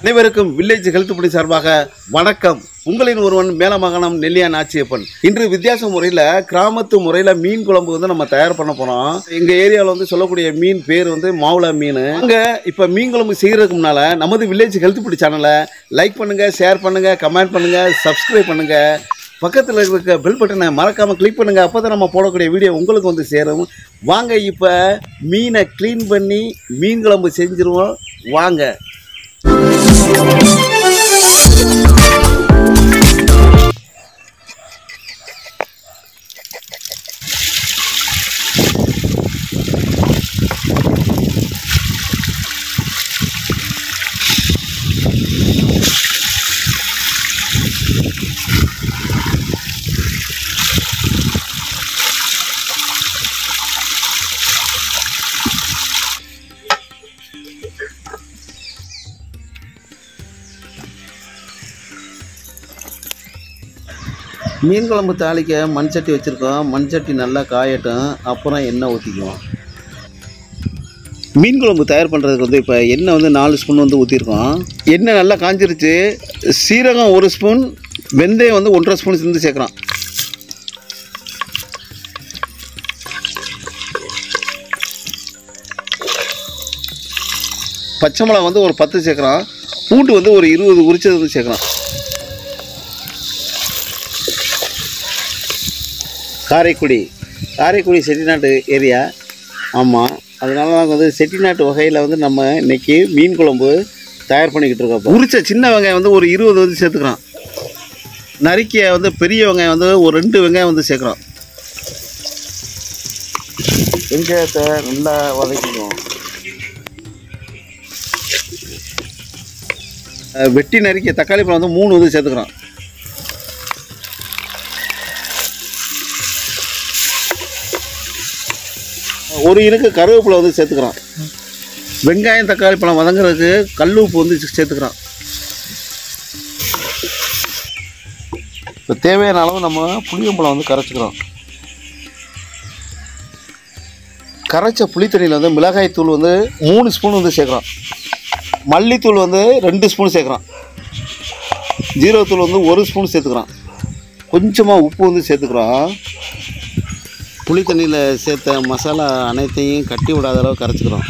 அனைவருக்கும் village health படி சார்பாக வணக்கம். உங்களின் ஒருவன் மேலமாகாணம் நெல்லியான் ஆச்சியப்பன். இன்று வித்தியாச முறையில் கிராமத்து முறையில் மீன் குழம்பு வந்து நம்ம தயார் பண்ண போகிறோம். எங்கள் ஏரியாவில் வந்து சொல்லக்கூடிய மீன் பேர் வந்து மாவுளா மீன். அங்கே இப்போ மீன் குழம்பு செய்கிறதுக்கு முன்னால் நமது வில்லேஜ் ஹெல்த் படி சேனலை லைக் பண்ணுங்கள், ஷேர் பண்ணுங்கள், கமெண்ட் பண்ணுங்கள், சப்ஸ்கிரைப் பண்ணுங்கள். பக்கத்தில் இருக்க பெல் பட்டனை மறக்காமல் கிளிக் பண்ணுங்கள். அப்போ தான் நம்ம போடக்கூடிய வீடியோ உங்களுக்கு வந்து சேரும். வாங்க இப்போ மீனை க்ளீன் பண்ணி மீன் குழம்பு செஞ்சுருவோம். வாங்க. மீன் குழம்பு தாளிக்க மண் சட்டி வச்சுருக்கோம். மண் சட்டி நல்லா காயட்டும், அப்புறம் எண்ணெய் ஊற்றிக்குவோம். மீன் குழம்பு தயார் பண்ணுறதுக்கு வந்து இப்போ எண்ணெய் வந்து 4 ஸ்பூன் வந்து ஊற்றிருக்கோம். எண்ணெய் நல்லா காஞ்சிருச்சு. சீரகம் 1 ஸ்பூன், வெந்தயம் வந்து 1.5 ஸ்பூன் சேர்ந்து சேர்க்குறோம். பச்சை மிளகா வந்து ஒரு 10 சேர்க்குறோம். பூண்டு வந்து ஒரு 20 உரிச்சது வந்து சேர்க்குறோம். காரைக்குடி செட்டிநாட்டு ஏரியா. ஆமாம், அதனால நாங்கள் வந்து செட்டிநாட்டு வகையில் வந்து நம்ம இன்றைக்கி மீன் குழம்பு தயார் பண்ணிக்கிட்டு இருக்கோம். உரிச்ச சின்ன வெங்காயம் வந்து ஒரு 20 வந்து சேர்த்துக்கிறோம். நறுக்கிய வந்து பெரிய வெங்காயம் வந்து ஒரு 2 வெங்காயம் வந்து சேர்க்குறோம். வெங்காயத்தை நல்லா வதக்கிக்குவோம். வெட்டி நறுக்கிய தக்காளி பழம் வந்து 3 வந்து சேர்த்துக்கிறோம். ஒரு இனுக்கு கருவேப்பிலை வந்து சேர்த்துக்கிறோம். வெங்காயம் தக்காளி பழம் வதங்குறதுக்கு கல் உப்பு வந்து சேர்த்துக்கிறோம். இப்போ தேவையான அளவு நம்ம புளியம்பழம் வந்து கரைச்சிக்கிறோம். கரைச்ச புளித்தண்ணியில் வந்து மிளகாய் தூள் வந்து 3 ஸ்பூன் வந்து சேர்க்குறோம். மல்லித்தூள் வந்து 2 ஸ்பூன் சேர்க்குறோம். ஜீரகத்தூள் வந்து 1 ஸ்பூன் சேர்த்துக்கிறோம். கொஞ்சமாக உப்பு வந்து சேர்த்துக்கிறோம். புளி தண்ணியில் சேர்த்த மசாலா அனைத்தையும் கட்டி விடாத அளவு கரைச்சிக்கிறோம்.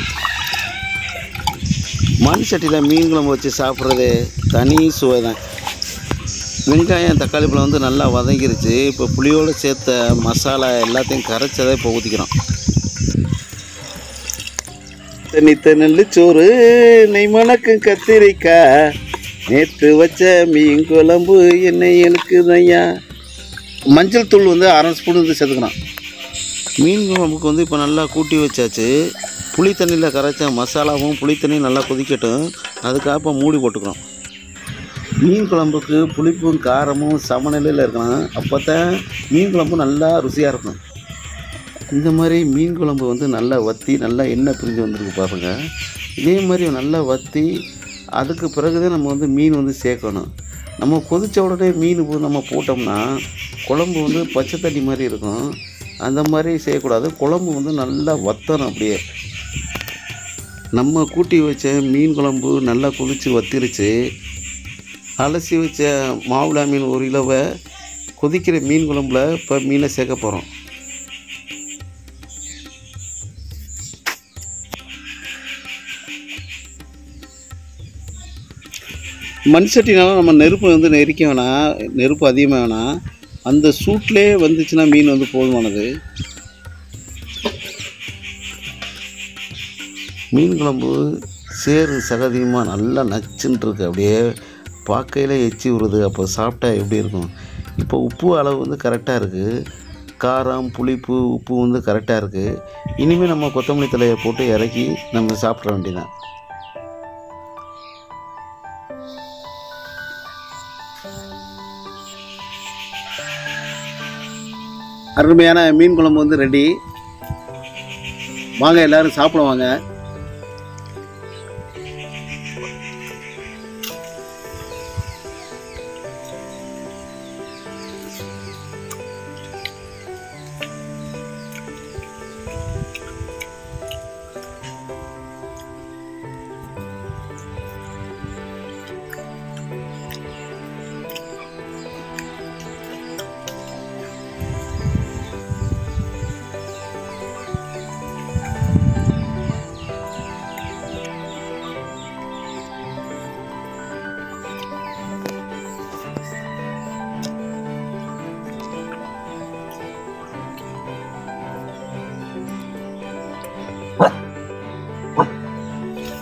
மண் சட்டியில் மீன் குழம்பு வச்சு சாப்பிட்றது தனி சுவை தான். வெங்காயம் தக்காளி பழம் வந்து நல்லா வதங்கிருச்சு. இப்போ புளியோடு சேர்த்த மசாலா எல்லாத்தையும் கரைச்சதை இப்போ ஊற்றிக்கிறோம். தனித்த நெல்லுச்சோறு நெய் மணக்கும் கத்திரிக்காய், நேற்று வச்ச மீன் குழம்பு என்னை எனக்குதையா. மஞ்சள் தூள் வந்து 1/2 ஸ்பூன் வந்து சேர்த்துக்கிறோம். மீன் குழம்புக்கு வந்து இப்போ நல்லா கூட்டி வச்சாச்சு. புளி தண்ணியில் கரைச்ச மசாலாவும் புளி தண்ணியும் நல்லா கொதிக்கட்டும். அதுக்காக இப்போ மூடி போட்டுக்கிறோம். மீன் குழம்புக்கு புளிப்பும் காரமும் சமநிலையில் இருக்கணும். அப்போ தான் மீன் குழம்பு நல்லா ருசியாக இருக்கும். இந்த மாதிரி மீன் குழம்பு வந்து நல்லா வற்றி நல்லா எண்ணெய் பிரிஞ்சு வந்துருக்கு பாருங்க. இதே மாதிரி நல்லா வற்றி அதுக்கு பிறகு தான் நம்ம வந்து மீன் வந்து சேர்க்கணும். நம்ம கொதித்த உடனே மீன் நம்ம போட்டோம்னா குழம்பு வந்து பச்சை தண்ணி மாதிரி இருக்கும். அந்த மாதிரி செய்யக்கூடாது. குழம்பு வந்து நல்லா வற்றணும். அப்படியே நம்ம கூட்டி வச்ச மீன் குழம்பு நல்லா கொதித்து வத்திருச்சு. அலசி வச்ச மாவுளா மீன் 1 கிலோவை கொதிக்கிற மீன் குழம்புல இப்போ மீனை சேர்க்க போகிறோம். மண் சட்டினால நம்ம நெருப்பு வந்து நெரிக்க வேணாம், நெருப்பு அதிகமாக வேணாம். அந்த சூட்லேயே வந்துச்சுன்னா மீன் வந்து போதுமானது. மீன் குழம்பு சேறு சகதியமாக நல்லா நச்சுன்னு இருக்குது. அப்படியே பார்க்கையில் எச்சி விடுது. அப்போ சாப்பிட்டா எப்படி இருக்கும்? இப்போ உப்பு அளவு வந்து கரெக்டாக இருக்குது. காரம் புளிப்பு உப்பு வந்து கரெக்டாக இருக்குது. இனிமேல் நம்ம கொத்தமல்லி தலையை போட்டு இறக்கி நம்ம சாப்பிட வேண்டியதான். அருமையான மீன் குழம்பு வந்து ரெடி. வாங்க எல்லாரும் சாப்பிடுவாங்க.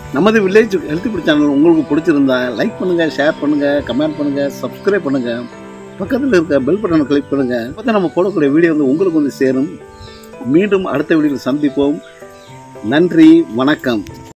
நமது வில்லேஜ் ஹெல்த் ஃபுட் சேனல் உங்களுக்கு பிடிச்சிருந்தா லைக் பண்ணுங்கள், ஷேர் பண்ணுங்கள், கமெண்ட் பண்ணுங்கள், சப்ஸ்கிரைப் பண்ணுங்கள். பக்கத்தில் இருக்க பெல் பட்டனை கிளிக் பண்ணுங்கள். அப்போ தான் நம்ம போடக்கூடிய வீடியோ உங்களுக்கு சேரும். மீண்டும் அடுத்த வீடியோவில் சந்திப்போம். நன்றி, வணக்கம்.